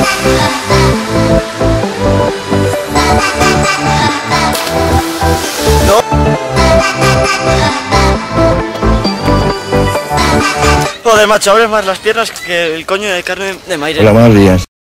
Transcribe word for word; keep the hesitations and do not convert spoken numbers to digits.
No. Joder, macho, abres más las piernas que el coño de carne de Mayre. Hola, buenos días.